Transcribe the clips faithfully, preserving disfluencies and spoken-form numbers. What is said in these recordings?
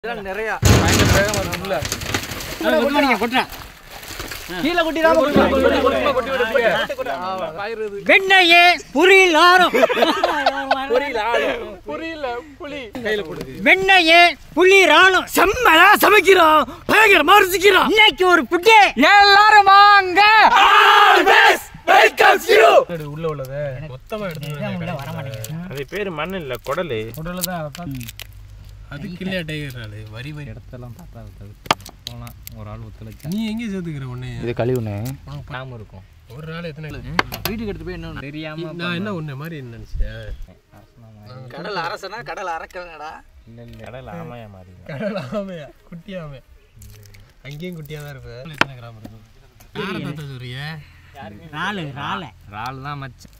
இதெல்லாம் நிறைய பயங்கர வேகமா இருக்குல்ல. நீங்க கொட்டா கீழ கொட்டிராம கொட்டி விடுங்க. வெண்ணையே புரியல ஆரம் புரியல ஆளம் புரியல புலி கையில போடுது. வெண்ணையே புலி ராலம் செம்மலா சமைக்கிறோம் பயங்கரமா ருசிக்கிறோம். இன்னைக்கு ஒரு புட்டு எல்லாரும் வாங்க. Always welcome you. உள்ள உள்ளத மொத்தமா எடுத்து வர மாட்டேங்குது. அது பேர் மண் இல்ல குடலு. உடல தான் அது கிளியா டைகர் வரி வரி இடத்தெல்லாம் பார்த்தா போலாம். ஒரு ஆள் ஒத்துழைச்சா நீ எங்க சேர்த்துக்கிற ஒண்ணே இது கழிவுனே நாம இருக்கும். ஒரு நாள் எத்தனை வீட்டுக்கு எடுத்து போய் என்ன தெரியாம நான் என்ன ஒண்ணு மாதிரி என்ன நினைச்சேன். கடல் அரசனா கடல் அரக்கனடா. இல்ல இல்ல கடல் ஆமையா மாதிரி. கடல் ஆமையா குட்டி ஆமை அங்கேயும் குட்டியா தான் இருப்ப. எத்தனை கிராம் இருக்கும்? யாரை தாத்தா சொல்றிய? ராலு ரால ரால் தான் மச்சான்.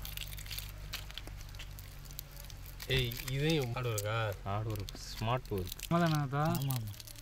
ஏய் இதையும் ஆடு இருக்கா? ஆடு ஒரு ஸ்மார்ட் ஒர்க். ஆமாடா. ஆமா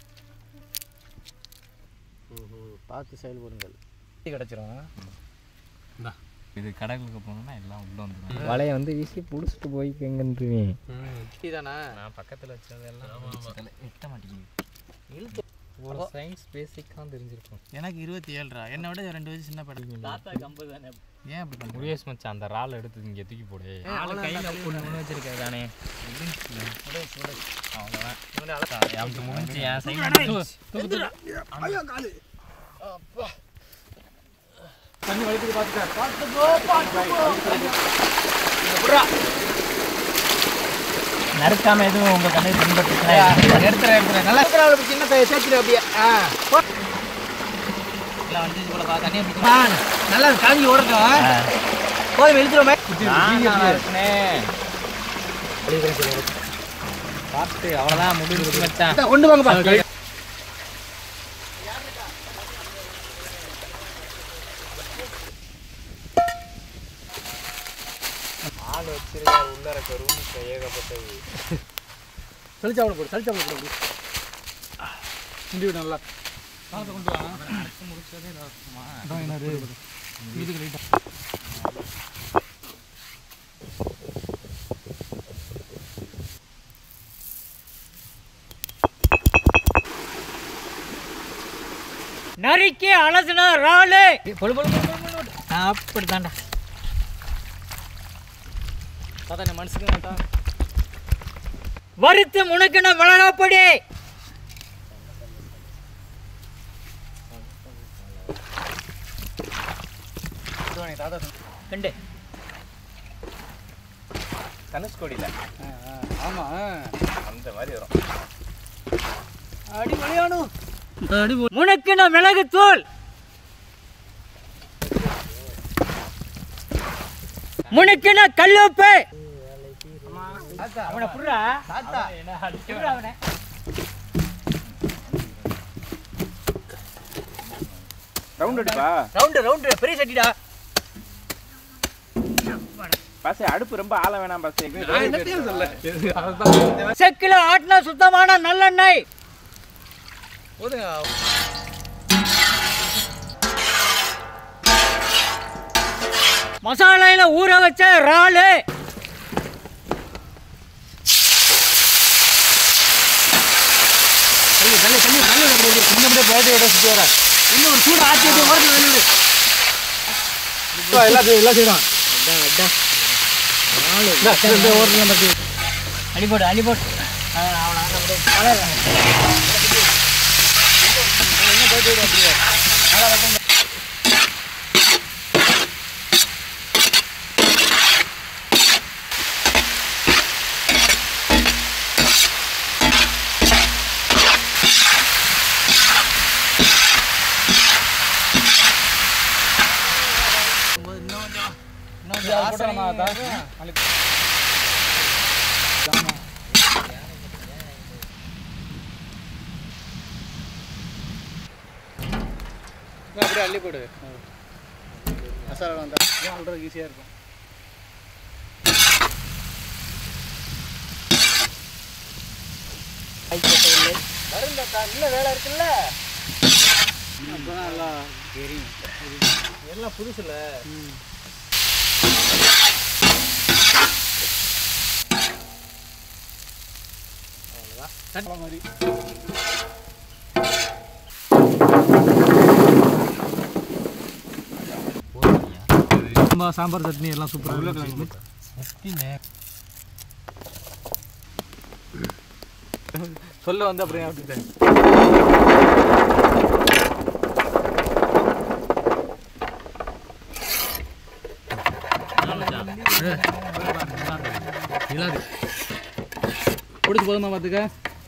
பார்த்து செயல்படுங்கள். கிடைச்சிரும். இந்தா இது கடலுக்கு போனோம்னா எல்லாம் உள்ள வந்துடும். வலையை வந்து வீசி புடிச்சிட்டு போய் எங்கன்றீங்க. தானே நான் பக்கத்தில் வச்சதெல்லாம் எட்ட மாட்டேங்குது. இழுத்து ஒரு சயின்ஸ் பேசிக்காக தெரிஞ்சிருக்கும். எனக்கு இருபத்தி ஏழுரா என்னை விட ரெண்டு வயசு சின்ன படம். தாத்தா கம்பு தானே. ஏன் அப்படி முருகேஷ் மச்சான் அந்த ரால் எடுத்து இங்கே தூக்கி போடு. ஆளு கையில் ஒன்று வச்சிருக்காரு தானே. அவ்வளோதான் அப்படி முடிஞ்சு என் சைடு தண்ணி வலிக்குது. பார்த்துக்க பார்த்துக்கோ பார்த்துக்கோ. நறுக்காம எதுவும் உங்க கண்ணை பின்பற்ற எடுத்துறேன் எடுத்துறேன் நல்லா இருக்கிற சின்ன சேர்த்துரு அப்படியே. ஆ எல்லாம் வந்து போல பா தண்ணியை பிடிச்சு நல்லா காஞ்சி ஓடட்டும். போய் எழுத்துறோமே பார்த்து அவ்வளோதான் முடிஞ்சு மச்சான். கொண்டு வாங்க பாருங்க. ஆள் வச்சிருக்க உள்ள இருக்க ரூம் ஏகப்பட்டது. சளிச்சாவளை போடு சளிச்சாவளை போடு. முடி விட நல்லா கொண்டு வா. முடிச்சதே வீட்டுக்கு ரைட்டா நறுக்கி அலசுனா ராலு பொழு பொழு அப்படித்தான்டா. பார்த்தா மனசுக்கு மாட்டா. வறுத்து முணுக்கின மிளகாப்பொடி தாத்தா ரெண்டு தனுஷ்கோடியில் ஆமா அந்த மாதிரி வரும். அடி மலையானும் முணுக்கின மிளகுத்தூள் முணுக்கின கல்லுப்பு. அவனை புடுறா தாத்தா புடுறா அவனை. ரவுண்ட் எடுப்பா ரவுண்டு ரவுண்டு பெரிய சட்டிடா. பசே அடுப்பு ரொம்ப ஆள வேணாம் பசே. என்னத்தையும் சொல்ல செக்கில ஆட்டின சுத்தமான நல்லெண்ணெய். போதுங்க. மசாலையில ஊற வச்ச இறாலு. தள்ளி தள்ளி தள்ளி தள்ளி விட சின்ன பேட்டை விட சுற்றி வர இன்னும் ஒரு சூடு ஆட்சி ஓரத்தில் தள்ளி விடு. எல்லாத்தையும் எல்லாம் செய்யலாம். ஓரத்தில் பற்றி அடி போட்டு அடி போட்டு அப்படியே அள்ளி போடு. மசாலா வந்தால் அல்றது ஈஸியாக இருக்கும். வருந்தாத்தா இன்னும் வேலை இருக்குல்ல. நல்லா தெரியும் எல்லாம் புதுசுல. அவ்வளோதான். மாதிரி சாம்பார் சட்னி எல்லாம் சூப்பராக சொல்ல வந்து அப்புறம் அப்படிட்டேன். பிடிச்சி போதுமா பார்த்துக்க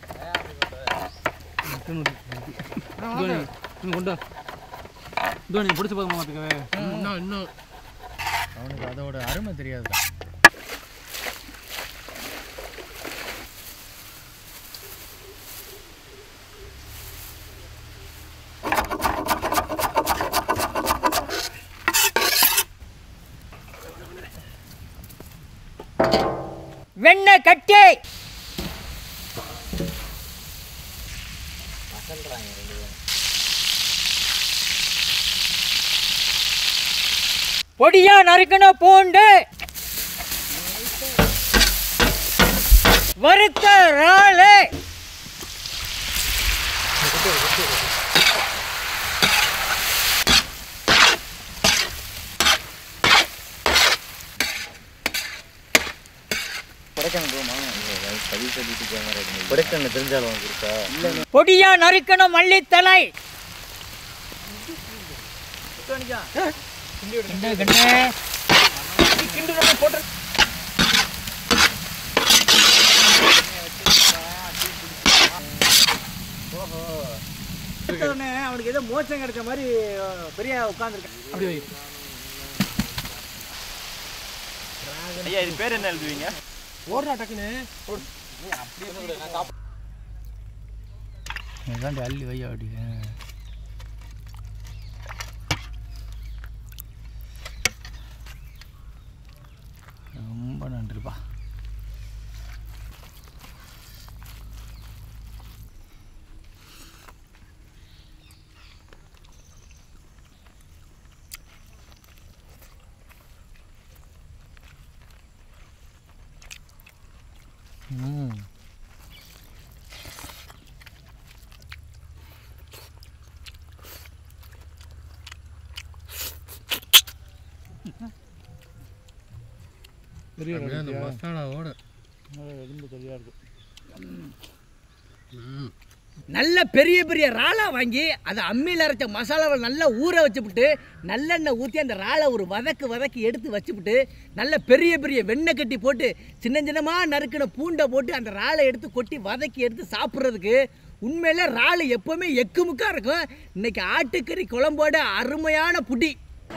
கொண்டா தோனி பிடிச்சி போதுமா பார்த்துக்கவே இன்னும் இன்னும் அவனுக்கு அதோட அருமை தெரியாதுடா. வெண்ணெய் கட்டி பொடியா நறுக்கணும் பூண்டு வறுத்த இறாலு பொடியா நறுக்கணும் மல்லித்தலை அவனுக்கு ஏதோ மோச்சம் கிடைச்ச மாதிரி பெரிய உட்கார்ந்துருக்கேன். அப்படி வை. ஐயா இது பேர் என்ன எழுதுவீங்க? ஓடுறா டக்குன்னு இதாண்டி அள்ளி வை அப்படி. ரொம்ப நன்றிப்பா. ம் அந்த மசாலாவோட எலும்பு சரியா இருக்கு. நல்ல பெரிய பெரிய இறாலா வாங்கி அதை அம்மியில் அரைச்ச மசாலாவை நல்லா ஊற வச்சுவிட்டு நல்லெண்ணெய் ஊற்றி அந்த இறாலை ஒரு வதக்கு வதக்கி எடுத்து வச்சுவிட்டு நல்ல பெரிய பெரிய வெண்ணெய் கட்டி போட்டு சின்ன சின்னமாக நறுக்கின பூண்டை போட்டு அந்த இறாலை எடுத்து கொட்டி வதக்கி எடுத்து சாப்பிட்றதுக்கு உண்மையில இறால் எப்போவுமே எக்குமுக்காக இருக்கும். இன்னைக்கு ஆட்டுக்கறி குழம்போட அருமையான புடி.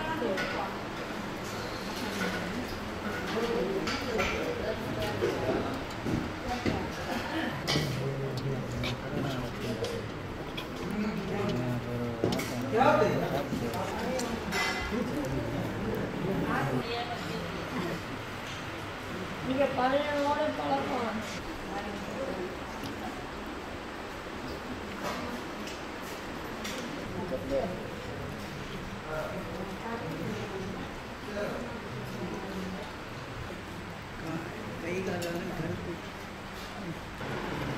நீங்க பழையனோட பழக்கம் கை காலெல்லாம் கருப்பு